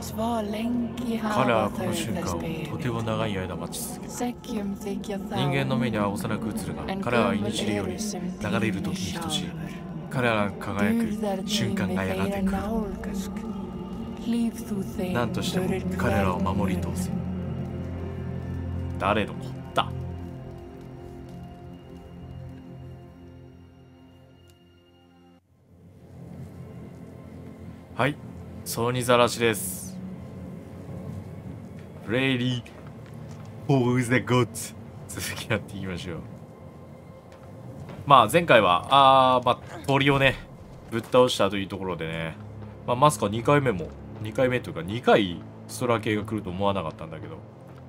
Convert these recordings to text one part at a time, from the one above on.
彼はこの瞬間をとても長い間待ち続けた。人間の目には幼く映るが、彼は古より流れる時に等しい。彼らが輝く瞬間がやがて来る。何としても彼らを守り通せ。誰のこった。はい、ソニザラシです。Ready for the gods。続きやっていきましょう。まあ前回は鳥をねぶっ倒したというところでね、まさか2回目というか2回ストラ系が来ると思わなかったんだけど、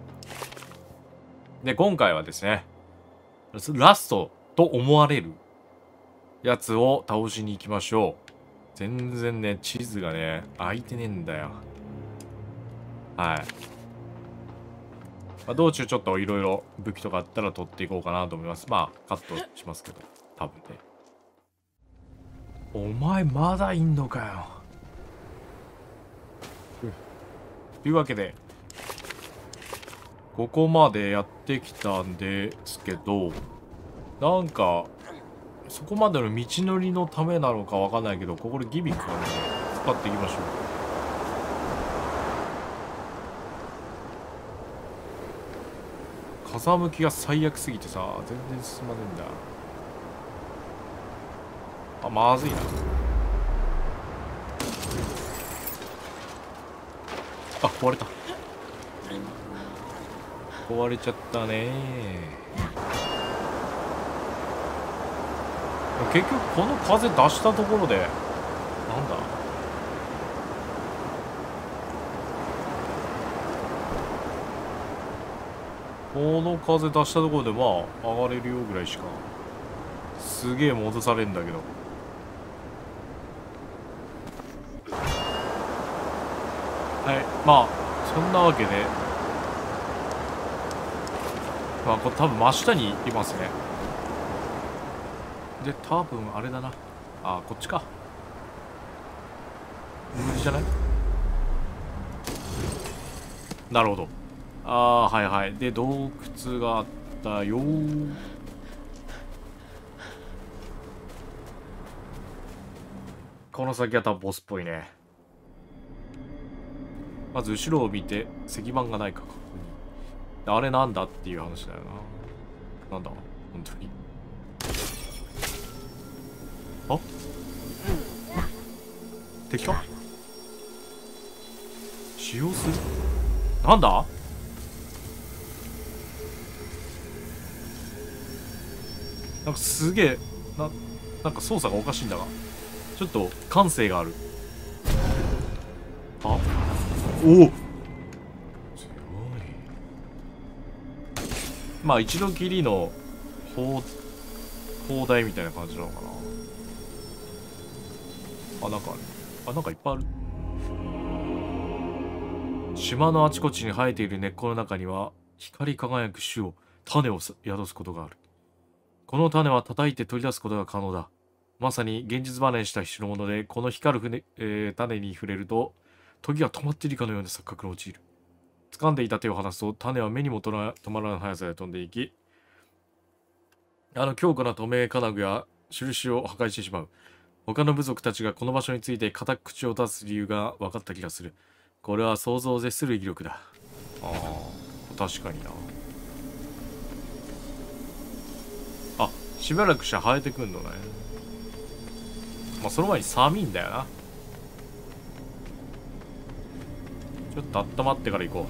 で今回はですねラストと思われるやつを倒しに行きましょう。全然ね地図がね開いてねえんだよ。はい、道中ちょっといろいろ武器とかあったら取っていこうかなと思います。カットしますけど多分ね。お前まだいんのかよ。というわけでここまでやってきたんですけど、なんかそこまでの道のりのためなのかわかんないけど、ここでギミックなので使っていきましょう。風向きが最悪すぎてさ全然進まねえんだ。まずいな。壊れた。壊れちゃったね。結局この風出したところでなんだ、この風出したところで上がれるよぐらいしか。すげえ戻されるんだけど。はい、そんなわけでこれ多分真下にいますね。で多分あれだな、こっちか。無理じゃない？なるほど。はいはい。で洞窟があったよ。この先は多分ボスっぽいね。まず後ろを見て石板がないか確認。あれなんだっていう話だよな。なんだ本当に。敵か？使用する？なんだ？なんかすげえなんか操作がおかしいんだが、ちょっと感性がある。おお、強い。一度きりの砲台みたいな感じなのかな。なんかある。なんかいっぱいある。島のあちこちに生えている根っこの中には光り輝く種を宿すことがある。この種は叩いて取り出すことが可能だ。まさに現実離れした代物で、この光る種に触れると時が止まっているかのような錯覚に陥る。掴んでいた手を離すと種は目にも止まらない速さで飛んでいき、強固な透明金具や印を破壊してしまう。他の部族たちがこの場所について固く口を出す理由が分かった気がする。これは想像を絶する威力だ。確かにな。しばらくして生えてくんのね。その前に寒いんだよな。ちょっと温まってから行こ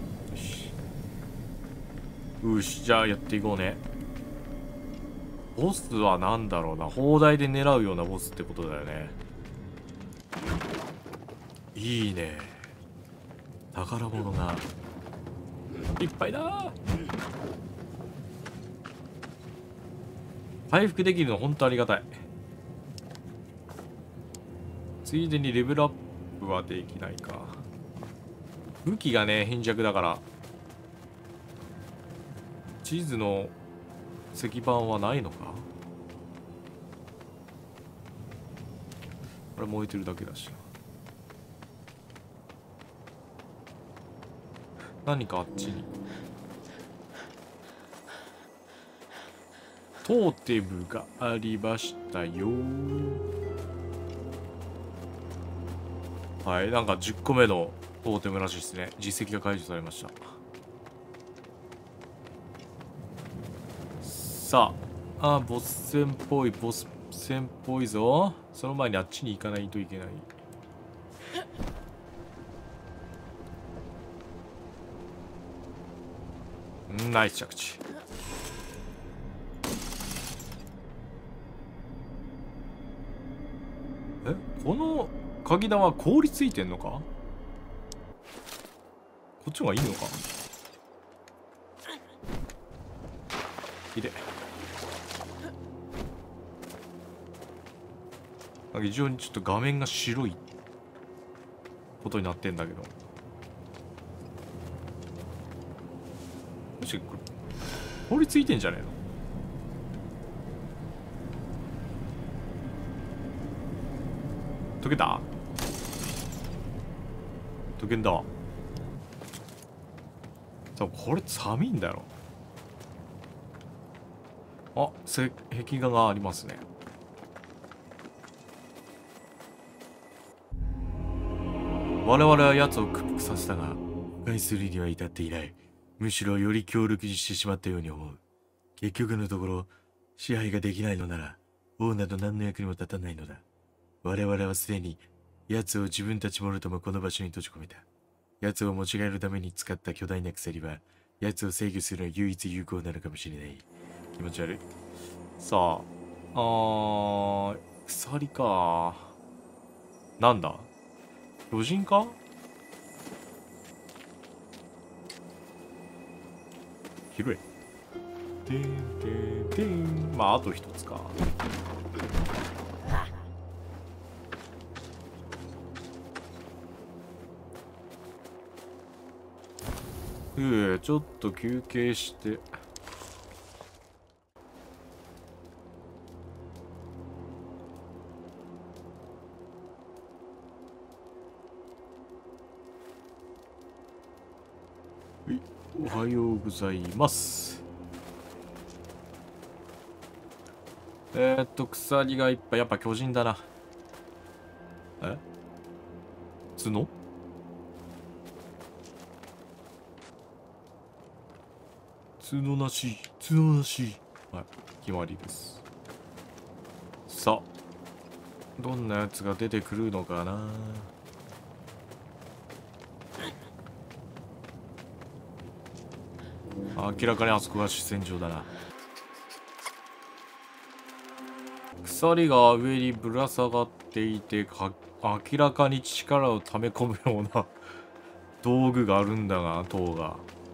う。よし、じゃあやっていこうね。ボスは何だろうな。砲台で狙うようなボスってことだよね。いいね。宝物がいっぱいだ。回復できるの本当ありがたい。ついでにレベルアップはできないか。武器がね貧弱だから。地図の石板はないのか。これ燃えてるだけだしな。 何かあっちに。トーテムがありましたよ。はい、なんか10個目のトーテムらしいですね。実績が解除されました。さあ、ボス戦っぽい、ボス戦っぽいぞ。その前にあっちに行かないといけない。ナイス着地。この鍵玉は氷ついてんのか？こっちの方がいいのか？いで。なんか非常にちょっと画面が白いことになってんだけど。もしこれ氷ついてんじゃねえの？溶けた？溶けんだ。多分これ寒いんだろ。あ、壁画がありますね。我々は奴を屈服させたが、誤解するには至っていない。むしろより強力にしてしまったように思う。結局のところ、支配ができないのなら、王など何の役にも立たないのだ。我々はすでに、奴を自分たちもろともこの場所に閉じ込めた。奴を持ち帰るために使った巨大な鎖は、奴を制御するのは唯一有効なのかもしれない。気持ち悪い。さあ、鎖か。なんだ？巨人か？広い。てんてんてん。まあ、あと一つか。ちょっと休憩して。おはようございます。鎖がいっぱい。やっぱ巨人だな。角？角なし、角なし。はい、決まりです。さあ、どんなやつが出てくるのかな。明らかにあそこが主戦場だな。鎖が上にぶら下がっていて、明らかに力を溜め込むような道具があるんだが、塔が。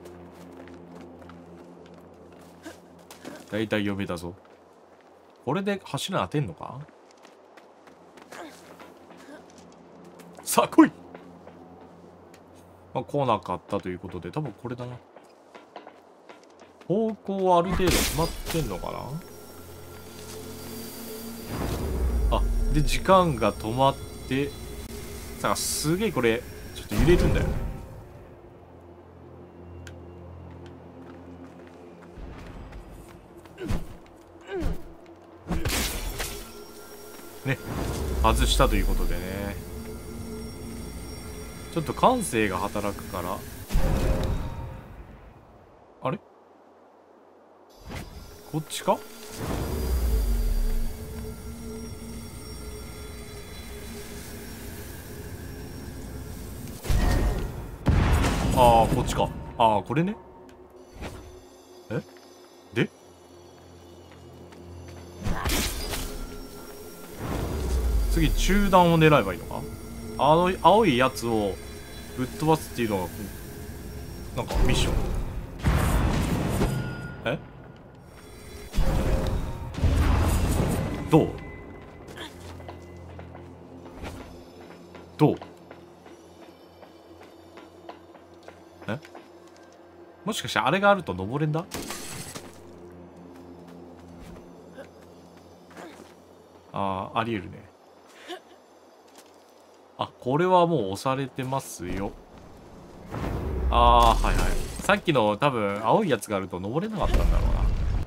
だいたい読めたぞ。これで柱当てんのか？さあ来い。まあ、来なかったということで、多分これだな。方向はある程度決まってんのかな。あ、で、時間が止まって、さあ、すげえこれ、ちょっと揺れるんだよ。ね、外したということでね。ちょっと感性が働くから。あれ？こっちか？ああ、こっちか。ああ、これね。で次、中段を狙えばいいのか？青いやつをぶっ飛ばすっていうのが、なんかミッション。どう？どう？もしかしてあれがあると登れんだ？ありえるね。あ、これはもう押されてますよ。 あー、はいはい。さっきの多分青いやつがあると登れなかったんだろうな。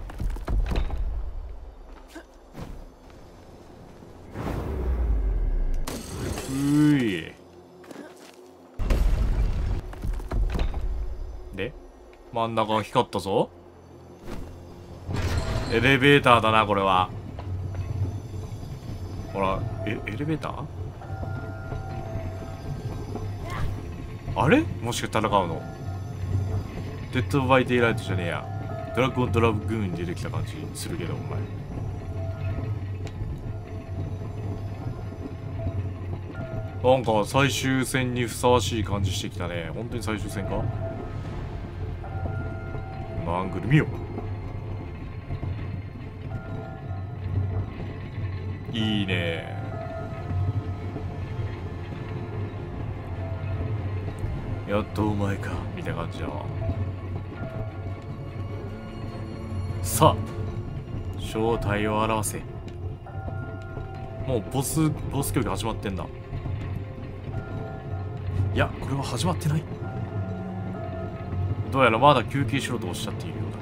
で、真ん中が光ったぞ。エレベーターだな、これは。ほら、エレベーターあれもしかして戦うの？デッドバイデイライトじゃねえや。ドラゴンドラグーンに出てきた感じするけど、お前。なんか最終戦にふさわしい感じしてきたね。本当に最終戦か？このアングル見よ。いいね。やっとお前かみたいな感じだわ。さあ正体を表せ。もうボス競技始まってんだ。いやこれは始まってない。どうやらまだ休憩しろとおっしゃっているようだ。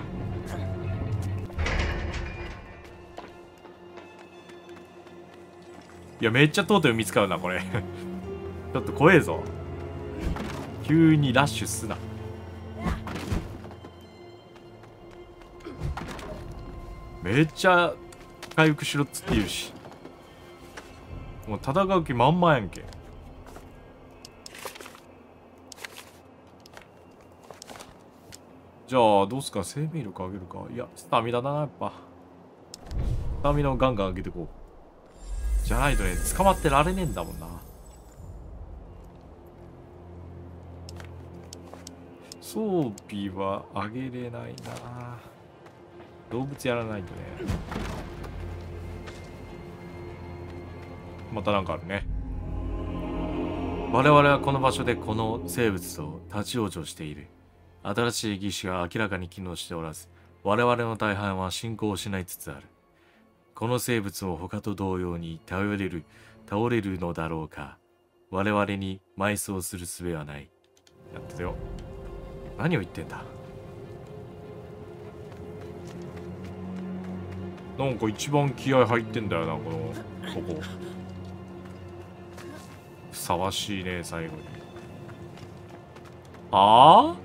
いやめっちゃトーテム見つかるなこれちょっと怖えぞ。急にラッシュすな。めっちゃ回復しろっつって言うし、もう戦う気満々やんけ。じゃあどうすか、生命力上げるか。いやスタミナだな、やっぱスタミナをガンガン上げてこう。じゃないとね捕まってられねえんだもんな。装備は上げれないな。動物やらないとね。またなんかあるね。我々はこの場所でこの生物と立ち往生している。新しい技師が明らかに機能しておらず、我々の大半は進行を失いつつある。この生物も他と同様に倒れるのだろうか。我々に埋葬する術はない。やってたよ。何を言ってんだ。なんか一番気合入ってんだよな、ここ。ふさわしいね、最後に。はあ？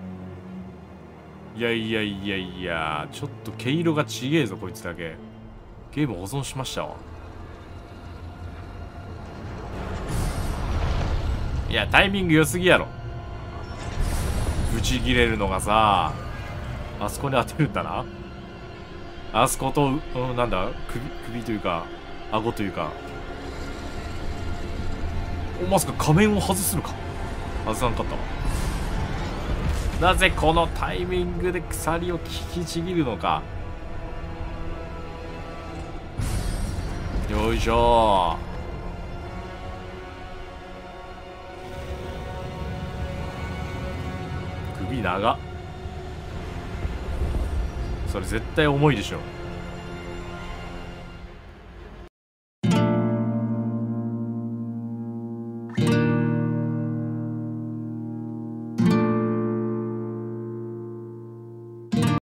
いや、ちょっと毛色がちげえぞ、こいつだけ。ゲーム保存しましたわ。いや、タイミング良すぎやろ。ブチ切れるのがさ、あそこに当てるんだな。あそこと、なんだ、首というか、顎というか。まさか仮面を外すのか。外さんかったわ。なぜこのタイミングで鎖を引きちぎるのか。よいしょ。首長っ。それ絶対重いでしょ。